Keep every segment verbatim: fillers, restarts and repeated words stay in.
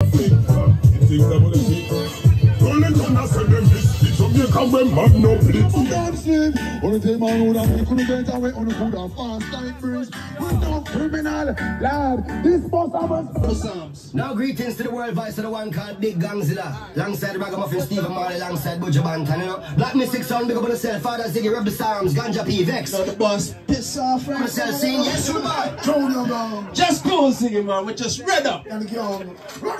flick. It seems I'm gonna shake. Don't let them not send them this. It's from your come when man no blitz. I'm down sleep. Only time I know that we couldn't get away on the food and fast like breeze. We're no criminal, lad. This boss of us. Now greetings to the world voice of the one called Big Gangzilla. Alongside Ragamuffin, Stephen Marley, alongside Butcher Bantan, you know. Black Mystic Sound, big up on yourself. Father Ziggy, Rub the Psalms, Ganja P, Vex. Now the boss, piss off, right? Myself saying, yes, you boy. Turn your man. Just go singing, man. We just read up. And go on.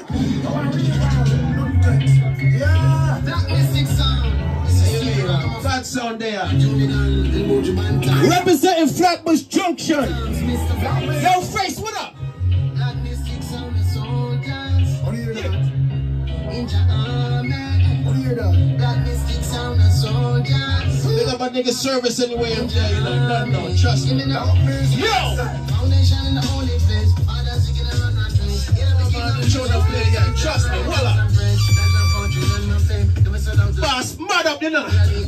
Yeah, Black Mystic Sound. Fat sound there. Representing Flatbush Junction. Yo, face, what up? Black Mystic Sound is soldiers. What do you hear that? In your army. What do you hear that? Black Mystic Sound is soldiers. They got my nigga service anyway. I'm telling you, like, no, no, trust me. Yo! Foundation in the holy place. Fathers, you can run run trace. Show the play, yeah, trust me, voila. Boss, mad up, you know.